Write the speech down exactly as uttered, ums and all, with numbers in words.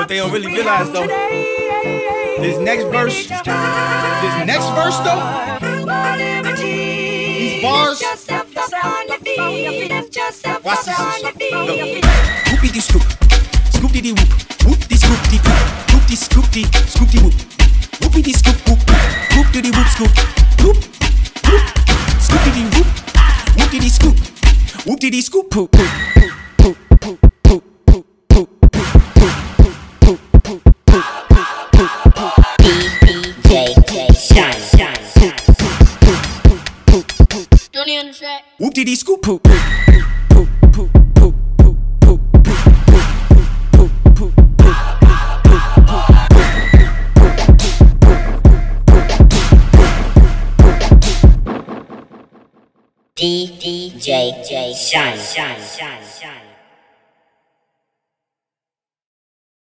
they don't really realize though, this next verse, this next verse though, these bars, watch this. Look. Whoopie dee scoop, scoop dee whoop, whoop dee scoop dee poop, whoop dee scoop dee, scoop dee whoop, whoopie dee scoop whoop, whoop dee whoop scoop, whoop, whoop, scoop dee whoop, whoop dee scoop, whoop dee scoop poop, poop, poop, poop, poop, poop, poop, poop, poop, poop, poop, poop, poop, D J Shine, shine, shine, poop, poop, poop, poop, don't you understand? Whoop dee scoop poop, poop, poop, poop, poop, poop, poop, poop, poop, poop, poop, D J Shine, shine, shine, shine.